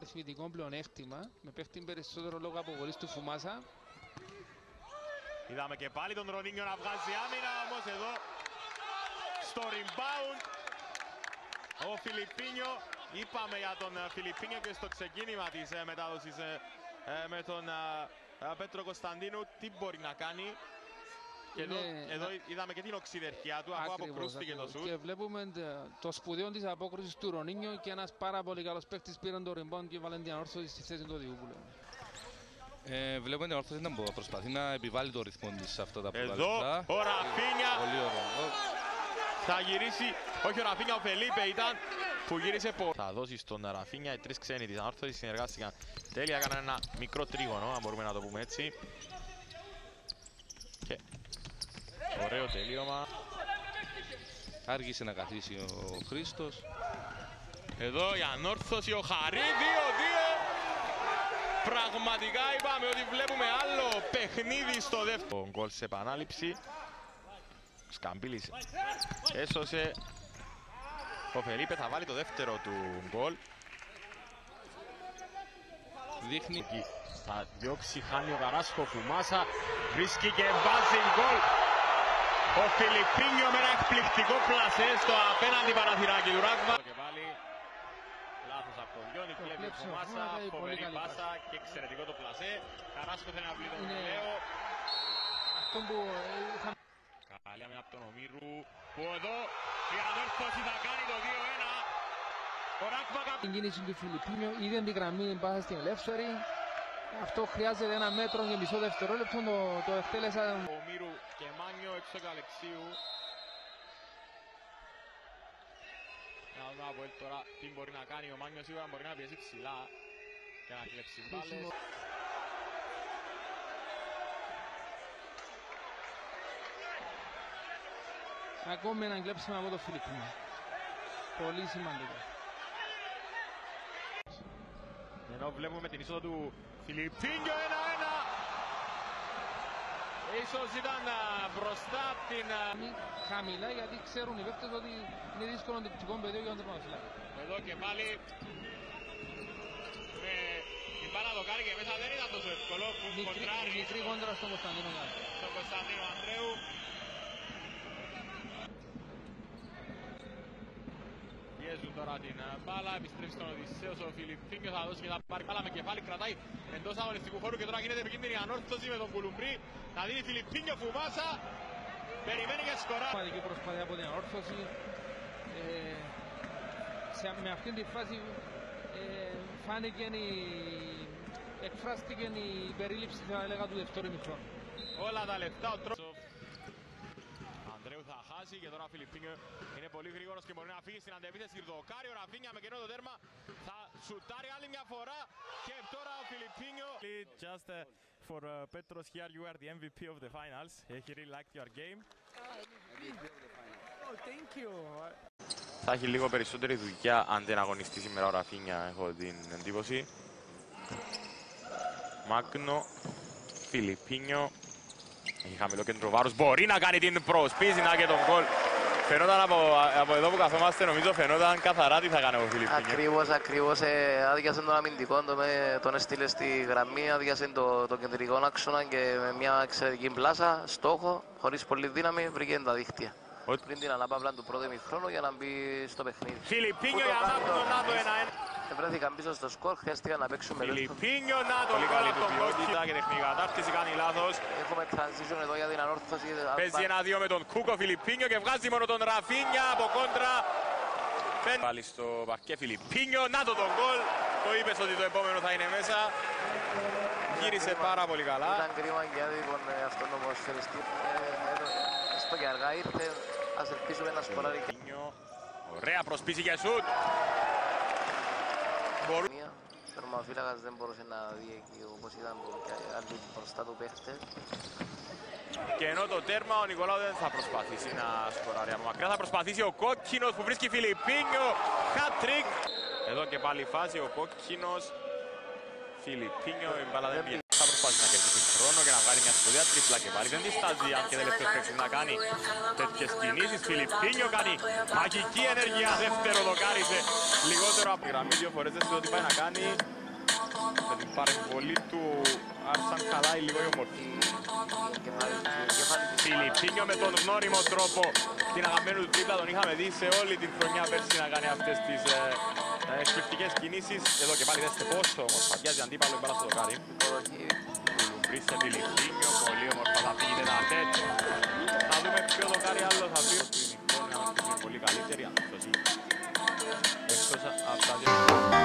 αριθμητικό πλεονέκτημα με παίχτη περισσότερο λόγω αποβολής του Φουμάσα. Είδαμε και πάλι τον Ρονίνιο να βγάζει άμυνα, όμως εδώ στο rebound ο Φιλιπίνιο. Είπαμε για τον Φιλιπίνιο και στο ξεκίνημα της μετάδοσης με τον Πέτρο Κωνσταντίνου τι μπορεί να κάνει. Και εδώ είδαμε και την οξυδερκιά του, αφού αποκρούστηκε το σουτ. Και βλέπουμε το σπουδαίο της απόκρουσης του Ρονίνιο και ένας πάρα πολύ καλός παίκτης πήραν το rebound και βάλαν την Ανόρθωση στη θέση του οδηγού που λέμε. Βλέπουμε την Ανόρθωση να προσπαθεί να επιβάλλει το ρυθμό της σε αυτά τα εδώ ο Ραφίνια θα γυρίσει, όχι ο Ραφίνια, ο Φελίπε ήταν που γύρισε. Θα δώσει στον Ραφίνια, οι τρεις ξένοι της Ανόρθωσης συνεργάστηκαν τέλεια, έκαναν ένα μικρό τρίγωνο, αν μπορούμε να το πούμε έτσι. Και ωραίο τελείωμα. Άργησε να καθίσει ο Χρήστος. Εδώ η Ανόρθωση, ο Χαρή, 2-2. Πραγματικά είπαμε ότι βλέπουμε άλλο παιχνίδι στο δεύτερο. Γκολ σε επανάληψη. Σκαμπίλης έσωσε. Ο Φελίπε θα βάλει το δεύτερο του γκολ. Δείχνει. Θα διώξει, χάνει ο Καράσκο, Φουμάσα. Βρίσκει και βάζει γκολ. Ο Φιλιπίνιο με ένα εκπληκτικό πλασέ στο απέναντι παραθυράκι του Ράγβα. Και πάλι λάθος από τον Γιόνι, κλέβει Φουμάσα, φοβερή πάσα και εξαιρετικό το πλασέ. Καράσκο θέλει να βλέπει τον Λeo. Καλή άμυνα από τον Ομήρου, που εδώ η Ανόρθωση θα κάνει το 2-1. Ο Ράγβα την κίνηση του Φιλιπίνιο, είδε την γραμμή πάσα στην ελεύθερη. Αυτό χρειάζεται ένα μέτρο και μισό δευτερόλεπτο, το εκτέλεσα. Ο Ομήρου και Μάνιο έξω του Αλεξίου. Να δούμε από ελ τώρα τι μπορεί να κάνει. Ο Μάνιος σίγουρα μπορεί να πιέσει ψηλά και να κλέψει μπάλες. Ακόμη έναν κλέψιμο από το Φιλιπίνιο. Πολύ σημαντικό. Ενώ βλέπουμε την είσοδο του Φιλιπίνιο, 1-1. Ίσως ήταν μπροστά από την... Χαμηλά, γιατί ξέρουν οι παίκτες ότι είναι δύσκολο το πτυχικό πεδίο για τον τερματοφύλακα. Εδώ και πάλι με την μπάλα το κάνει και μέσα δεν ήταν τόσο εύκολο. Μικρή κόντρα στον Κωνσταντίνο. Στον Κωνσταντίνο Ανδρέου. Πιέζουν τώρα την μπάλα, επιστρέφει στον Οδυσσέος ο Φιλιπίνιο, θα δώσει και θα πάρει μπάλα με κεφάλι, κρατάει εντός αγωνιστικού χώρου και τώρα γίνεται επικίνδυνη Ανόρθωση με τον Κουλουμπρί. Θα δίνει Φιλιπίνιο, Φουμάσα, περιμένει και σκορά. Σημαντική προσπάθεια από την Ανόρθωση. Με αυτήν τη φάση φάνηκε εκφράστηκε η περίληψη, θα έλεγα, του δεύτερου ημιχρόνου. Όλα τα λεφτά ο τρόπος. Ανδρέου θα χάσει και τώρα ο Φιλιπίνιο είναι πολύ γρήγορος και μπορεί να φύγει στην αντεπίθεση. Ρδοκάρει ο Ραφίνια με κενό το τέρμα. Θα σουτάρει άλλη μια φορά και τώρα ο Φιλιπίνιο. Just for Petros here, you are the MVP of the finals. He really liked your game. Oh, thank you. Θα έχει λίγο περισσότερη δουλειά αν δεν αγωνιστεί σήμερα ο Ραφίνια, έχω την εντύπωση. Μάγνο, Φιλιπίνιο. Έχει χαμηλό κέντρο βάρους, μπορεί να κάνει την προσπίση, να και τον γκολ. Φαινόταν από εδώ που καθόμαστε, νομίζω φαινόταν καθαρά τι θα κάνει ο Φιλιπίνιο. Ακριβώς, άδειασε τον αμυντικό, τον έστειλε στη γραμμή, άδειασε το κεντρικό άξονα και με μια εξαιρετική πλάσα, στόχο, χωρίς πολύ δύναμη, βρήκε τα δίχτυα. Πριν την αναπαύλα του πρώτου ημιχρόνου για να μπει στο παιχνίδι. Φιλιπίνιο για να το 1-1. Βρέθηκαν πίσω στο σκορ, χρειάστηκαν να παίξουμε λεπτό. Φιλιπίνιο, να το πολύ καλή του ποιότητα και τεχνική κατάρτιση, κάνει λάθος. Έχουμε transition εδώ για την Ανόρθωση. Παίζει 1-2 με τον Κούκο Φιλιπίνιο και βγάζει μόνο τον Ραφίνια από κόντρα. Πάλι στο παρκέ Φιλιπίνιο, να το τον γκολ. Το είπες ότι το επόμενο θα είναι μέσα. Γύρισε πάρα πολύ καλά. Ήταν κρίμα για αυτόν τον ποδοσφαιριστή. Στο και αργά ήρθε, ας ελπίσουμε να σκοράρει. Ωραία προσπίση και σουτ. Ο τερματοφύλακας δεν μπορούσε να δει εκεί όπως ήταν άλλοι μπροστά του παίχτες. Και ενώ το τέρμα ο Νικολάου δεν θα προσπαθήσει να σκοράρει από μακριά, θα προσπαθήσει ο κόκκινος που βρίσκει Φιλιπίνιο. Hat-trick. Εδώ και πάλι η φάση, ο κόκκινος. Φιλιπίνιο, η μπάλα δεν πήγε. Θα προσπαθήσει να κερδίσει χρόνο και να βγάλει μια σπουδαία τρίπλα και πάλι δεν διστάζει, αν και δεν λεπτό να κάνει τέτοιες κινήσεις. Φιλιπίνιο κάνει μαγική ενέργεια, δεύτερο δοκάρισε λιγότερο από τη γραμμή, δύο φορές δεν ξέρω τι πάει να κάνει. Με την παρεμβολή του άρχισαν καλά οι λίγο οι ομορφοί. Φιλιππίνιο με τον γνώριμο τρόπο την αγαπημένη του τρίπλα, τον είχαμε δει σε όλη την χρονιά πέρσι να κάνει αυτές τις εκπληκτικές κινήσεις. Εδώ και πάλι δέστε πόσο ομορφατιάζει αντίπαλο η μπάλα στο δοκάρι. Λουμπρί σε Φιλιππίνιο, πολύ όμορφα θα φύγει τετατέτ. Να δούμε ποιο δοκάρι άλλο θα φύγει. Είναι πολύ καλύτερη, αν αυτό εκτός από τα δύο.